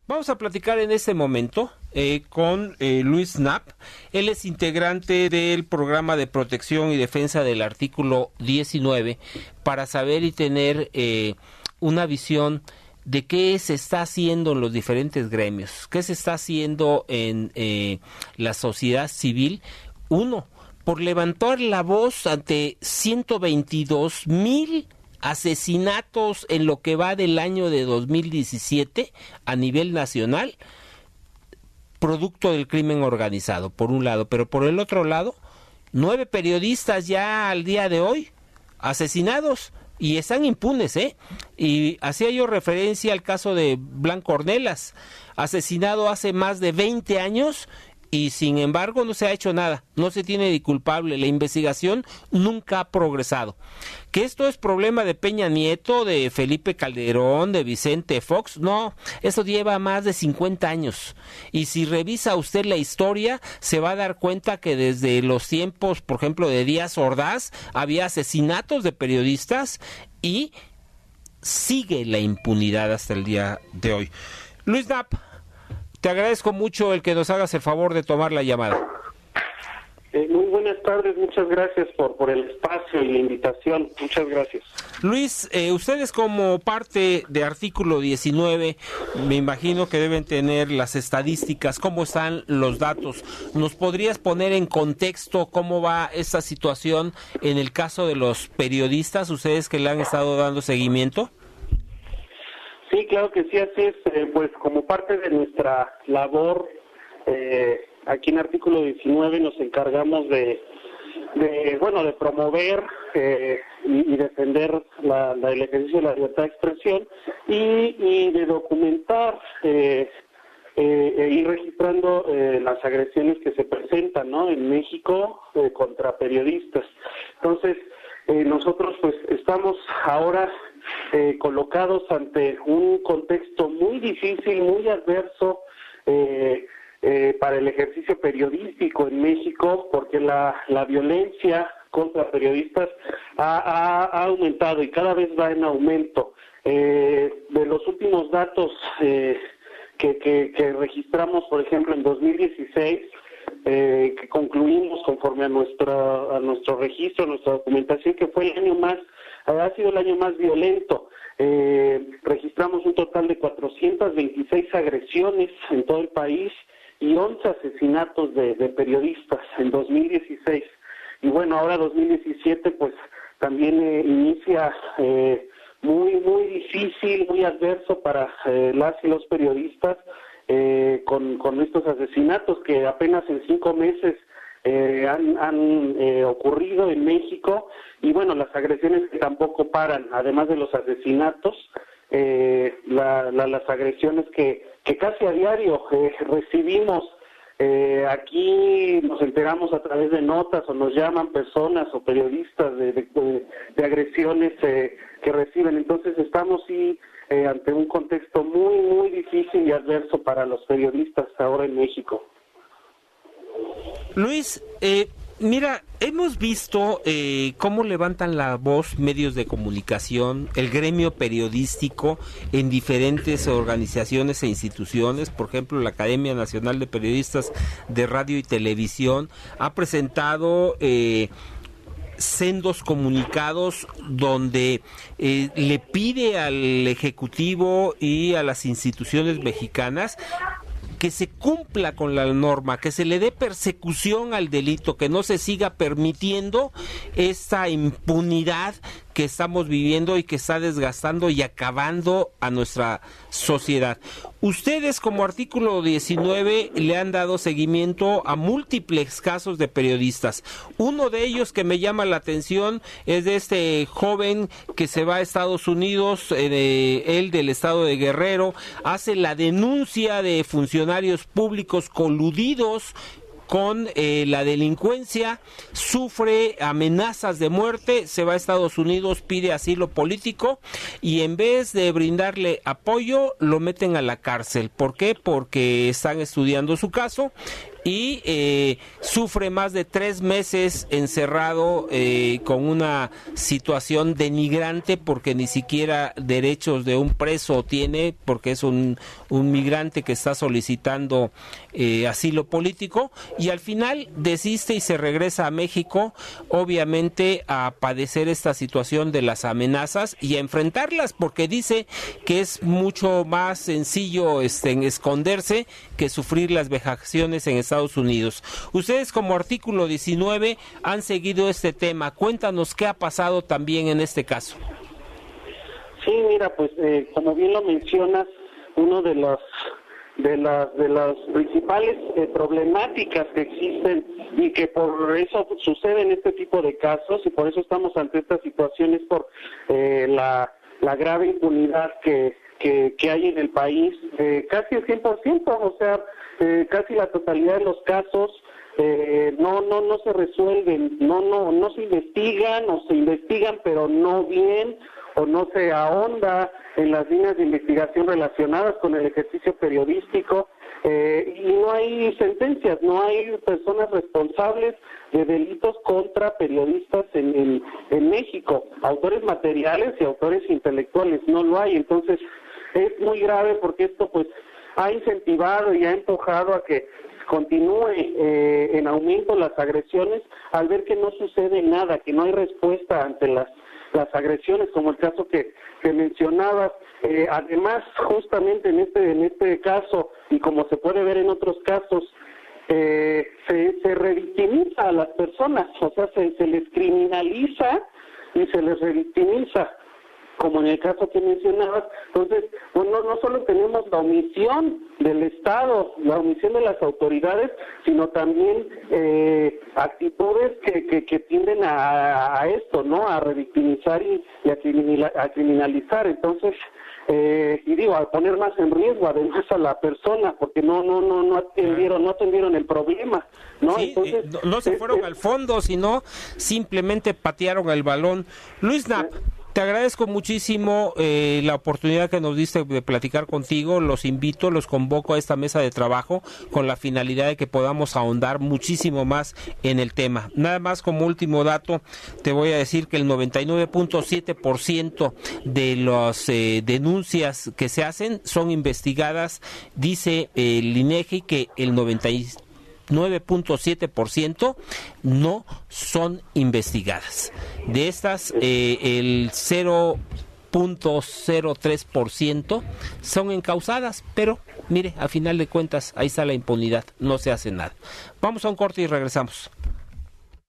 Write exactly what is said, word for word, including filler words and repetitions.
Vamos a platicar en este momento eh, con eh, Luis Knapp. Él es integrante del programa de protección y defensa del artículo diecinueve para saber y tener eh, una visión de qué se está haciendo en los diferentes gremios, qué se está haciendo en eh, la sociedad civil. Uno, por levantar la voz ante ciento veintidós mil asesinatos en lo que va del año de dos mil diecisiete a nivel nacional, producto del crimen organizado, por un lado, pero por el otro lado, nueve periodistas ya al día de hoy asesinados y están impunes, ¿eh? Y hacía yo referencia al caso de Blanco Ornelas, asesinado hace más de veinte años y sin embargo no se ha hecho nada, no se tiene de culpable, la investigación nunca ha progresado. Que esto es problema de Peña Nieto, de Felipe Calderón, de Vicente Fox, no, eso lleva más de cincuenta años, y si revisa usted la historia se va a dar cuenta que desde los tiempos, por ejemplo, de Díaz Ordaz, había asesinatos de periodistas y sigue la impunidad hasta el día de hoy. Luis Knapp, te agradezco mucho el que nos hagas el favor de tomar la llamada. Eh, muy buenas tardes, muchas gracias por, por el espacio y la invitación, muchas gracias. Luis, eh, ustedes como parte de artículo diecinueve, me imagino que deben tener las estadísticas, cómo están los datos. ¿Nos podrías poner en contexto cómo va esta situación en el caso de los periodistas, ustedes que le han estado dando seguimiento? Sí, claro que sí, así es, eh, pues como parte de nuestra labor, eh, aquí en artículo diecinueve nos encargamos de, de bueno, de promover eh, y, y defender la, la, el ejercicio de la libertad de expresión y, y de documentar eh, eh, e ir registrando eh, las agresiones que se presentan, ¿no?, en México eh, contra periodistas. Entonces, eh, nosotros pues estamos ahora Eh, colocados ante un contexto muy difícil, muy adverso eh, eh, para el ejercicio periodístico en México, porque la, la violencia contra periodistas ha, ha, ha aumentado y cada vez va en aumento. Eh, de los últimos datos eh, que, que, que registramos, por ejemplo, en dos mil dieciséis, eh, que concluimos conforme a, nuestra, a nuestro registro, a nuestra documentación, que fue el año más ha sido el año más violento. Eh, registramos un total de cuatrocientas veintiséis agresiones en todo el país y once asesinatos de, de periodistas en dos mil dieciséis. Y bueno, ahora dos mil diecisiete pues también eh, inicia eh, muy, muy difícil, muy adverso para eh, las y los periodistas eh, con, con estos asesinatos que apenas en cinco meses Eh, han, han eh, ocurrido en México, y bueno, las agresiones que tampoco paran, además de los asesinatos, eh, la, la, las agresiones que, que casi a diario eh, recibimos. Eh, aquí nos enteramos a través de notas o nos llaman personas o periodistas de, de, de agresiones eh, que reciben. Entonces estamos sí eh, ante un contexto muy, muy difícil y adverso para los periodistas ahora en México. Luis, eh, mira, hemos visto eh, cómo levantan la voz medios de comunicación, el gremio periodístico en diferentes organizaciones e instituciones. Por ejemplo, la Academia Nacional de Periodistas de Radio y Televisión ha presentado eh, sendos comunicados donde eh, le pide al Ejecutivo y a las instituciones mexicanas que se cumpla con la norma, que se le dé persecución al delito, que no se siga permitiendo esta impunidad que estamos viviendo y que está desgastando y acabando a nuestra sociedad. Ustedes como artículo diecinueve le han dado seguimiento a múltiples casos de periodistas. Uno de ellos que me llama la atención es de este joven que se va a Estados Unidos, eh, él del estado de Guerrero, hace la denuncia de funcionarios públicos coludidos con eh, la delincuencia, sufre amenazas de muerte, se va a Estados Unidos, pide asilo político y en vez de brindarle apoyo lo meten a la cárcel. ¿Por qué? Porque están estudiando su caso y eh, sufre más de tres meses encerrado eh, con una situación denigrante porque ni siquiera derechos de un preso tiene, porque es un, un migrante que está solicitando eh, asilo político, y al final desiste y se regresa a México, obviamente a padecer esta situación de las amenazas y a enfrentarlas, porque dice que es mucho más sencillo este, en esconderse que sufrir las vejaciones en Estados Unidos. Ustedes como Artículo diecinueve han seguido este tema. Cuéntanos qué ha pasado también en este caso. Sí, mira, pues eh, como bien lo mencionas, uno de los de las de las principales eh, problemáticas que existen y que por eso sucede en este tipo de casos y por eso estamos ante estas situaciones por eh, la la grave impunidad que que, que hay en el país, eh, casi el cien por ciento, o sea, eh, casi la totalidad de los casos eh, no no no se resuelven, no no no se investigan o se investigan pero no bien, o no se ahonda en las líneas de investigación relacionadas con el ejercicio periodístico, eh, y no hay sentencias, no hay personas responsables de delitos contra periodistas en, en, en México, autores materiales y autores intelectuales, no lo hay. Entonces es muy grave porque esto pues ha incentivado y ha empujado a que continúe eh, en aumento las agresiones al ver que no sucede nada, que no hay respuesta ante las las agresiones, como el caso que, que mencionabas. Eh, además, justamente en este en este caso, y como se puede ver en otros casos, eh, se, se revictimiza a las personas, o sea, se, se les criminaliza y se les revictimiza, como en el caso que mencionabas. Entonces, bueno, no solo tenemos la omisión del Estado, la omisión de las autoridades, sino también eh, actitudes que, que, que tienden a, a esto, ¿no? A revictimizar y, y a, criminal, a criminalizar. Entonces, eh, y digo, a poner más en riesgo además a la persona, porque no no no no atendieron no atendieron el problema, ¿no? Sí, Entonces, eh, no, no se fueron eh, al fondo, sino simplemente patearon el balón. Luis Knapp, eh, te agradezco muchísimo eh, la oportunidad que nos diste de platicar contigo. Los invito, los convoco a esta mesa de trabajo con la finalidad de que podamos ahondar muchísimo más en el tema. Nada más como último dato, te voy a decir que el noventa y nueve punto siete por ciento de las eh, denuncias que se hacen son investigadas. Dice eh, el INEGI que el noventa y nueve punto siete por ciento no son investigadas. De estas, eh, el cero punto cero tres por ciento son encausadas, pero mire, a final de cuentas, ahí está la impunidad, no se hace nada. Vamos a un corte y regresamos.